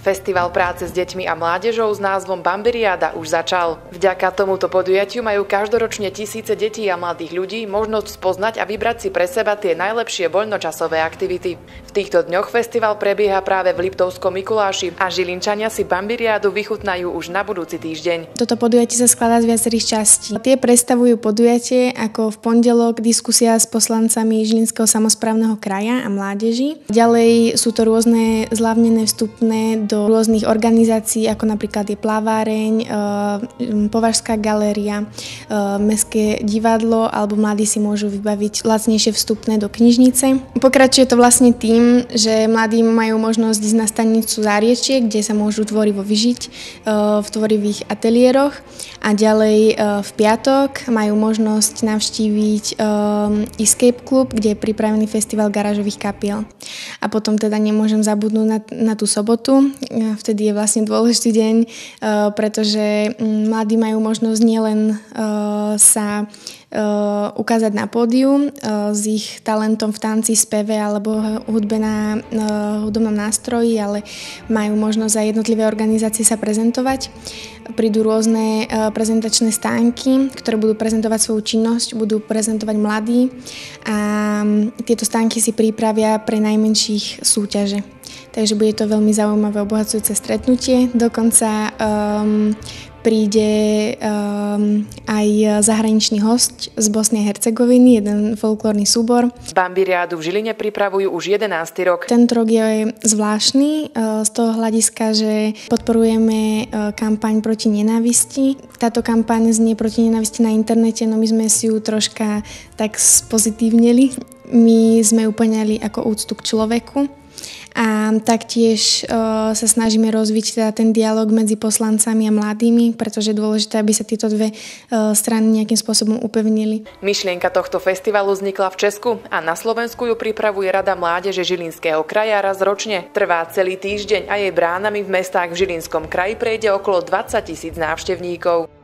Festival práce s deťmi a mládežou s názvom Bambiriáda už začal. Vďaka tomuto podujatiu majú každoročne tisíce detí a mladých ľudí možnosť spoznať a vybrať si pre seba tie najlepšie voľnočasové aktivity. V týchto dňoch festival prebieha práve v Liptovskom Mikuláši a Žilinčania si Bambiriádu vychutnajú už na budúci týždeň. Toto podujatie sa skladá z viacerých častí. Tie predstavujú podujatie ako v pondelok diskusia s poslancami Žilinského samosprávneho kraja a mládeži. Ďalej sú to rôzne zľavnené vstupné do rôznych organizácií, ako napríklad je Plaváreň, Považská galéria, Mestské divadlo, alebo mladí si môžu vybaviť lacnejšie vstupné do knižnice. Pokračuje to vlastne tým, že mladí majú možnosť ísť na stanicu Zárečie, kde sa môžu tvorivo vyžiť v tvorivých ateliéroch, a ďalej v piatok majú možnosť navštíviť Escape Club, kde je pripravený festival garážových kapiel. A potom teda nemôžem zabudnúť na tú sobotu. Vtedy je vlastne dôležitý deň, pretože mladí majú možnosť nielen sa ukázať na pódiu s ich talentom v tanci, speve alebo hudbe na hudobnom nástroji, ale majú možnosť aj jednotlivé organizácie sa prezentovať. Prídu rôzne prezentačné stánky, ktoré budú prezentovať svoju činnosť, budú prezentovať mladí a tieto stánky si pripravia pre najmenších súťaže. Takže bude to veľmi zaujímavé, obohacujúce stretnutie. Dokonca príde aj zahraničný hosť z Bosny a Hercegoviny, jeden folklórny súbor. Bambiriádu v Žiline pripravujú už 11. rok. Tento rok je zvláštny z toho hľadiska, že podporujeme kampaň proti nenávisti. Táto kampaň znie proti nenávisti na internete, no my sme si ju troška tak spozitívneli. My sme ju poňali ako úctu k človeku. A taktiež sa snažíme rozviť teda ten dialog medzi poslancami a mladými, pretože je dôležité, aby sa tieto dve strany nejakým spôsobom upevnili. Myšlienka tohto festivalu vznikla v Česku a na Slovensku ju pripravuje Rada mládeže Žilinského kraja raz ročne. Trvá celý týždeň a jej bránami v mestách v Žilinskom kraji prejde okolo 20 000 návštevníkov.